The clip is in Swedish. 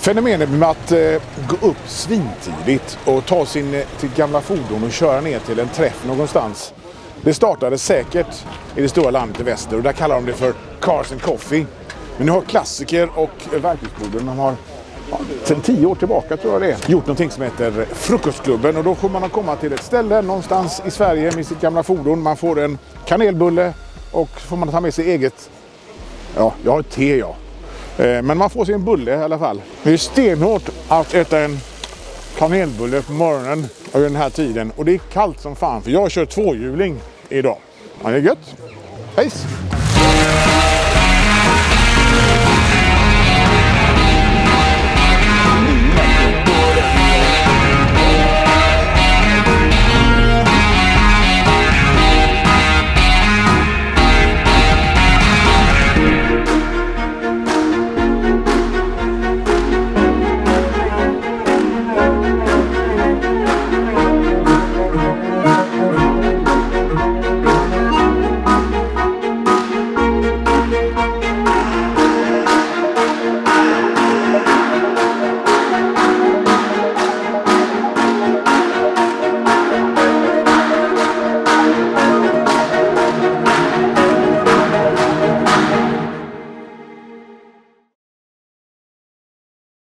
Fenomenet med att gå upp svintidigt och ta sitt gamla fordon och köra ner till en träff någonstans. Det startade säkert i det stora landet i väster och där kallar de det för Cars and Coffee. Men nu har klassiker och verktygsborden, de har sedan 10 år tillbaka tror jag det är, gjort någonting som heter Frukostklubben. Och då får man komma till ett ställe någonstans i Sverige med sitt gamla fordon. Man får en kanelbulle och får man ta med sig eget, ja, jag har ett te ja. Men man får sin bulle i alla fall. Det är stenhårt att äta en kanelbulle på morgonen och den här tiden. Och det är kallt som fan för jag kör tvåhjuling idag. Ja, det är gött. Hej!